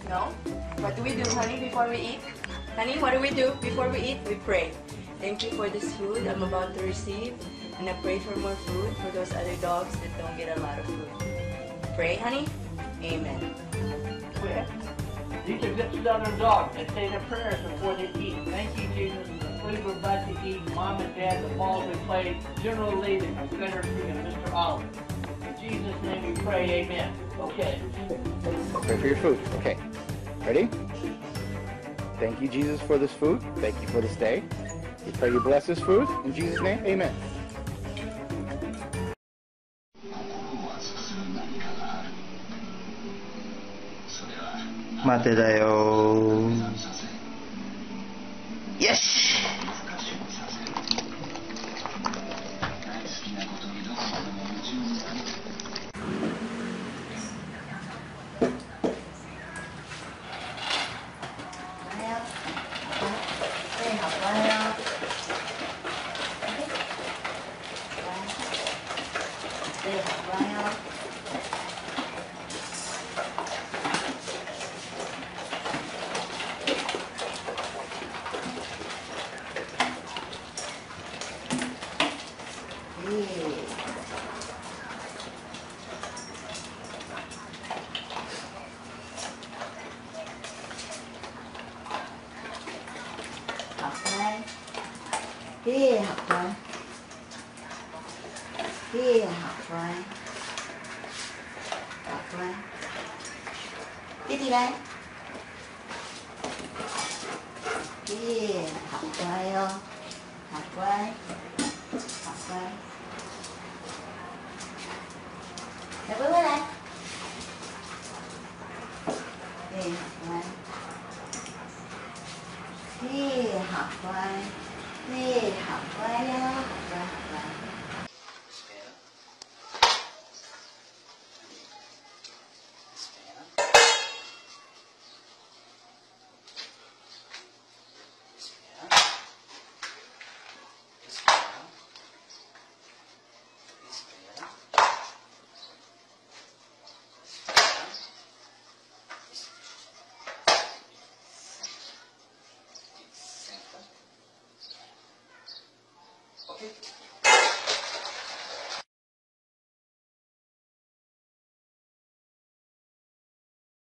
No? What do we do, honey, before we eat? Honey, what do we do before we eat? We pray. Thank you for this food I'm about to receive. And I pray for more food for those other dogs that don't get a lot of food. Pray, honey? Amen. These are good Southern dogs that say their prayers before they eat. Thank you, Jesus. Please we're about to eat. Mom and Dad, the balls we played, General Lee, the Confederacy, and Mr. Oliver. In Jesus' name we pray, amen. Okay. Pray for your food. Okay. Ready? Thank you, Jesus, for this food. Thank you for this day. We pray you bless this food. In Jesus' name, amen. Mate da yo. Yes! Đi học rồi. Đi học rồi. Học rồi. Đi đi đây. Đi học rồi không? Học rồi. Học rồi. Để bước đây. Đi học rồi. Đi học rồi. Đi học rồi đó. Okay.